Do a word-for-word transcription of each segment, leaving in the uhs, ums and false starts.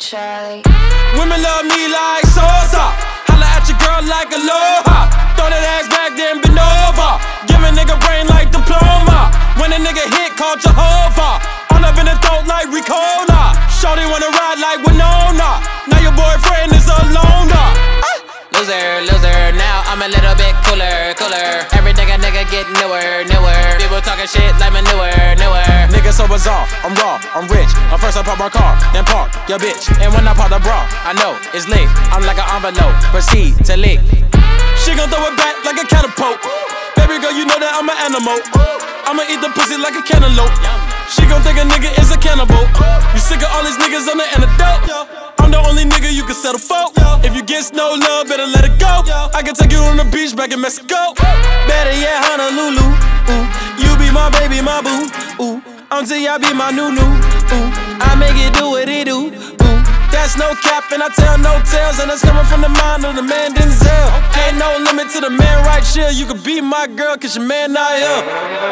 Charlie. Women love me like Sosa. Holla at your girl like Aloha. Throw that ass back, then bend over. Give a nigga brain like diploma. When a nigga hit, call Jehovah. All up in the throat like Ricola. Shorty wanna ride like Winona. Now your boyfriend is a loner. Loser, loser, now I'm a little bit cooler, cooler. Every nigga, nigga get newer, newer. People talking shit like manure, newer. Nigga so bizarre, I'm raw, I'm rich. But first I pop my car, then park your bitch. And when I pop the bra, I know it's lit. I'm like an envelope, proceed to lick. She gon' throw it back like a catapult. Baby girl, you know that I'm an animal. I'ma eat the pussy like a cantaloupe. She gon' think a nigga is a cannibal. You sick of all these niggas on the antidote. I'm the only nigga you can settle for. If you get no love, better let it go. I can take you on the beach back in Mexico. Better yet, Honolulu. Ooh, you be my baby, my boo. Ooh, until y'all be my new new. Ooh, I make it do what it do. Ooh, that's no cap and I tell no tales, and that's coming from the mind of the man Denzel. Ain't no limit to the man right here. You could be my girl, cause your man not here.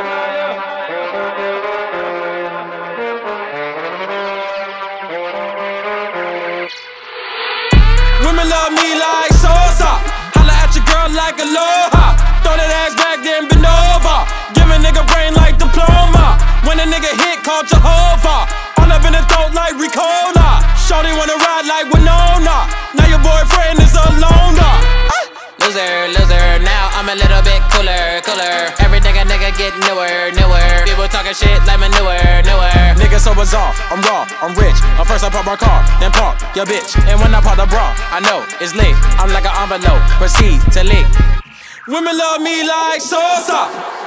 Women love me like Sosa. Holla at your girl like Aloha. Throw that ass back, then bend over. Give a nigga brain like diploma. When a nigga hit, call Jehovah. All up in the throat like Ricola. Shorty wanna ride like Winona. Now your boyfriend is a loner. Loser, loser, now I'm a little bit cooler, cooler. Every nigga, nigga get newer, newer. People talking shit like manure, newer. Nigga so bizarre, I'm raw, I'm rich. But first I pop my car, then park your bitch. And when I pop the bra, I know it's lit. I'm like an envelope, proceed to lick. Women love me like Sosa.